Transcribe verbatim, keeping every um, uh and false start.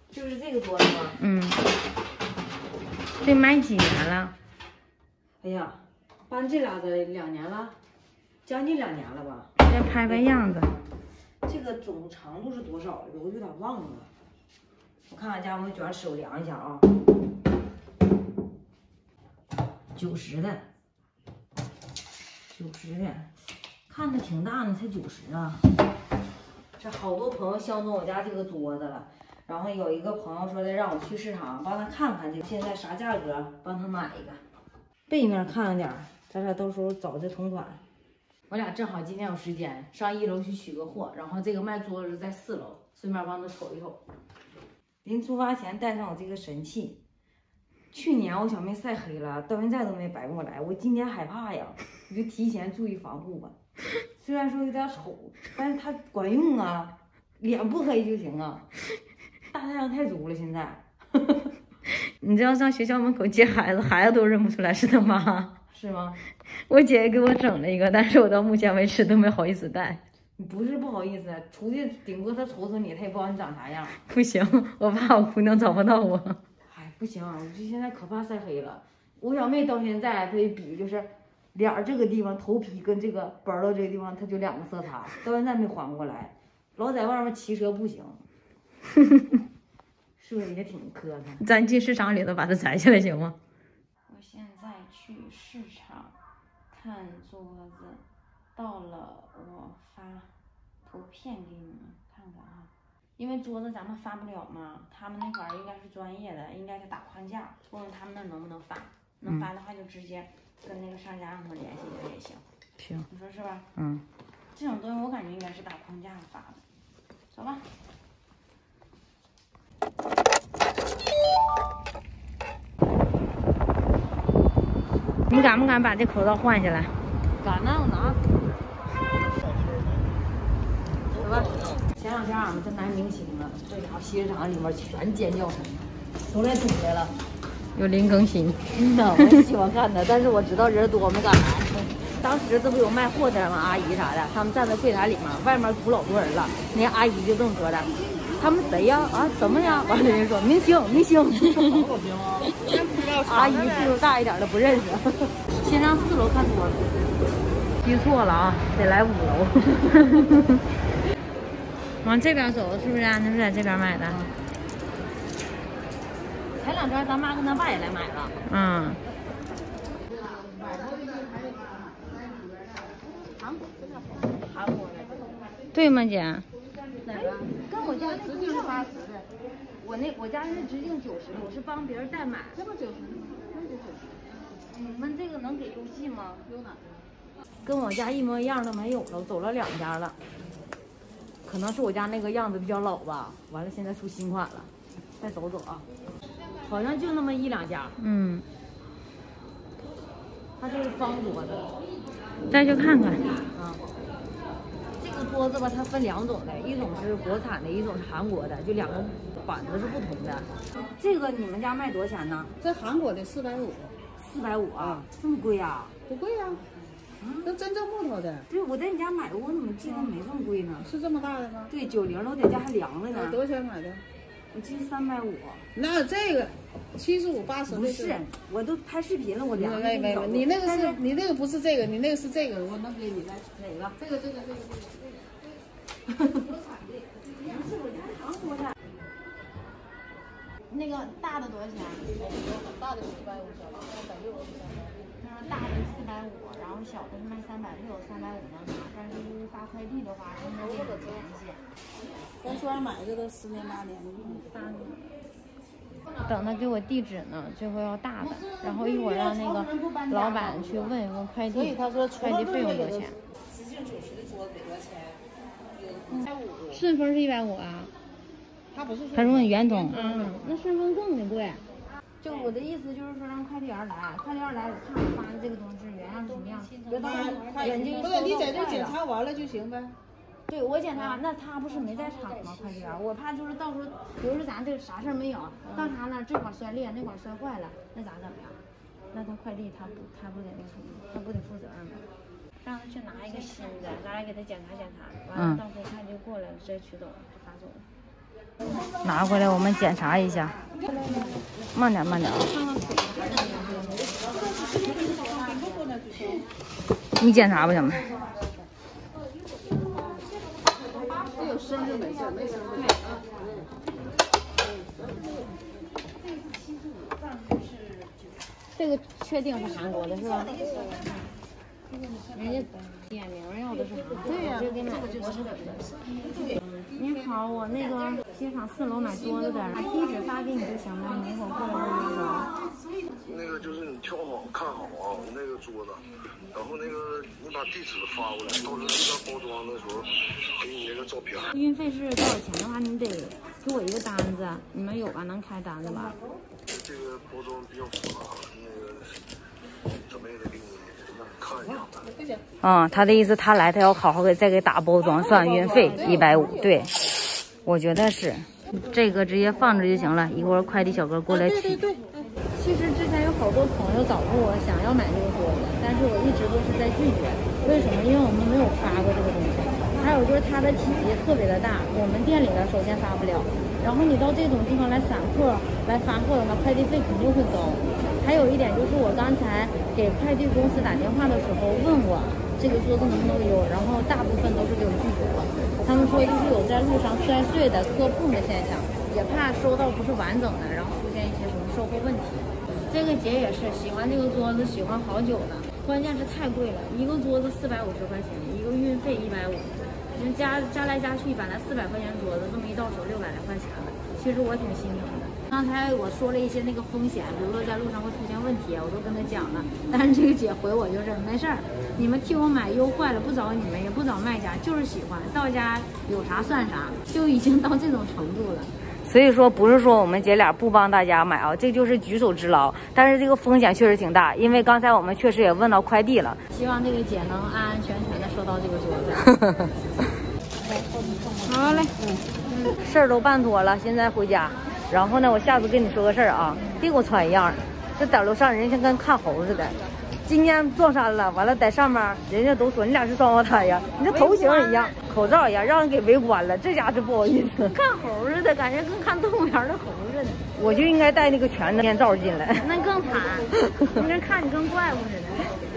就是这个桌子吗？ 嗯。这买几年了？ 哎呀，搬这俩子两年了，将近两年了吧？ 再拍拍样子。 这个总长度是多少？我有点忘了。我看看家有没有卷尺，我量一下啊。九十的，九十的，看着挺大呢，才九十啊。这好多朋友相中我家这个桌子了，然后有一个朋友说的让我去市场帮他看看这个现在啥价格，帮他买一个。背面看了点，咱俩到时候找这同款。我俩正好今天有时间，上一楼去取个货，然后这个卖桌子在四楼，顺便帮他瞅一瞅。临出发前带上我这个神器。去年我小妹晒黑了，到现在都没白过来。我今年害怕呀，我就提前注意防护吧。虽然说有点丑，但是它管用啊，脸不黑就行啊。大太阳太足了，现在。 你知道上学校门口接孩子，孩子都认不出来是他妈， 是吗？ 我姐姐给我整了一个，但是我到目前为止都没好意思戴。 你不是不好意思，出去顶多他瞅瞅你，他也不知道你长啥样。 不行，我怕我姑娘找不到我。 哎，不行，我这现在可怕晒黑了。我小妹到现在她一比就是脸儿这个地方头皮跟这个背儿到这个地方，它就两个色差，到现在没缓过来。老在外面骑车不行，是不是也挺磕碜？ 咱进市场里头把它摘下来行吗？ 我现在去市场看桌子，到了我发图片给你们看看啊。因为桌子咱们发不了嘛，他们那块儿应该是专业的，应该是打框架，问问他们那能不能发，能发的话就直接跟那个商家让他们联系一下也行。 行， 你说是吧？ 嗯， 这种东西我感觉应该是打框架发的。走吧。 你敢不敢把这口罩换下来？ 敢呐，我拿。走吧。前两天俺们这男明星了，这家伙西市场里面全尖叫声，都来堵来了。 有零更新。 嗯呐，我也喜欢看的，但是我知道人多，没敢来。当时这不有卖货的吗？阿姨啥的，他们站在柜台里面，外面堵老多人了。那阿姨就这么说的：“他们谁呀？啊，什么呀？”完了人家说：“明星，明星。”阿姨岁数大一点的不认识。先上四楼看桌子。 记错了啊，得来五楼。往这边走，是不是？那是在这边买的。 前两天咱妈跟她爸也来买了。 嗯。 韩国的，韩国的。 对吗，姐？ 哪个？跟我家那直径是八十的，我那我家是直径九十的，我是帮别人代买。这不九十吗？那就九十。你们这个能给邮寄吗？有哪？跟我家一模一样的没有了，我走了两家了。可能是我家那个样子比较老吧，完了现在出新款了，再走走啊。好像就那么一两家。 嗯。 它这是方桌子。 再去看看。 啊。这个桌子吧，它分两种的，一种是国产的，一种是韩国的，就两个板子是不同的。这个你们家卖多少钱呢？ 这韩国的四百五。 四百五啊？这么贵呀？ 不贵呀。这真正木头的。 对，我在你家买过，我怎么记得没这么贵呢？ 是这么大的吗？ 对，九零的，我在家还量了呢。 多少钱买的？ 我记得三百五。 那这个七十五八十的。 不是，我都拍视频了，我量了。 没没没，你那个是你那个不是这个，你那个是这个，我能给你来哪个？ 这个这个这个这个。 国产的，是我家韩国的。那个大的多少钱？ 大的四百五，小的三百六。 他说大的四百五，然后小的是卖三百六，三百五能拿，但是就是发快递的话，应该得便宜些。 咱虽然买这个十年八年的，八年。 等他给我地址呢，最后要大的，然后一会儿让那个老板去问一问快递， 所以他说快递费用多少钱？ 直径九十的桌子得多少钱？ 一百五。顺丰是一百五啊？ 他不是。 他说你圆通。 嗯，那顺丰更得贵。就我的意思就是说，让快递员来，快递员来，我看我发的这个东西原样什么样，别到时候人家不是你在这检查完了就行呗。 对，我检查完，那他不是没在场吗？快递员，我怕就是到时候，比如说咱这个啥事儿没有，到他那这块摔裂，那块摔坏了，那咋整呀？那他快递他不他不得那个什么，他不得负责任吗？让他去拿一个新的，咱俩给他检查检查，完了到时候快递过来了直接取走了，就发走了。 拿回来我们检查一下，慢点慢点啊。你检查吧，小妹。 这有生就没事，没生不了。 这个确定是韩国的是吧？人家点名要的是韩国，对呀、啊，就给买的国产的。你好，我那个机场四楼买桌子的，地址发给你就行了，你一会儿过来就那个。 那个就是你挑好看好啊，那个桌子，然后那个你把地址发过来，到时候这边包装的时候给你那个照片。 运费是多少钱的话，你得给我一个单子，你们有吧？能开单子吧？ 这个包装比较复杂，那个怎么也得给你让你看一下。 嗯，他的意思，他来他要好好给再给打包装，算运费一百五。对，我觉得是，这个直接放着就行了，一会儿快递小哥过来取。其实之前有好多朋友找过我，想要买这个桌子，但是我一直都是在拒绝。为什么？因为我们没有发过这个东西。还有就是它的体积特别的大，我们店里的首先发不了。然后你到这种地方来散客来发货的话，快递费肯定会高。还有一点就是我刚才给快递公司打电话的时候问我这个桌子能不能邮，然后大部分都是给我拒绝了。他们说就是有在路上摔碎的、磕碰的现象，也怕收到不是完整的，然后出现一些什么售后问题。这个姐也是喜欢这个桌子，喜欢好久了，关键是太贵了，一个桌子四百五十块钱，一个运费一百五，你加加来加去，把那四百块钱桌子这么一到手六百来块钱了，其实我挺心疼的。刚才我说了一些那个风险，比如说在路上会出现问题，我都跟他讲了，但是这个姐回我就是没事儿，你们替我买优坏了不找你们，也不找卖家，就是喜欢，到家有啥算啥，就已经到这种程度了。所以说不是说我们姐俩不帮大家买啊，这就是举手之劳，但是这个风险确实挺大，因为刚才我们确实也问到快递了，希望这个姐能安安全全的收到这个桌子。好嘞，嗯，事儿都办妥了，现在回家。然后呢，我下次跟你说个事儿啊，别给我穿一样，这在楼上人家跟看猴似的。今天撞衫了，完了在上面，人家都说你俩是双胞胎呀，你这头型一样，口罩一样，让人给围观了，这家是不好意思，看猴似的，感觉跟看动物园的猴似的。我就应该戴那个全面罩进来，那更惨，你这看你跟怪物似的。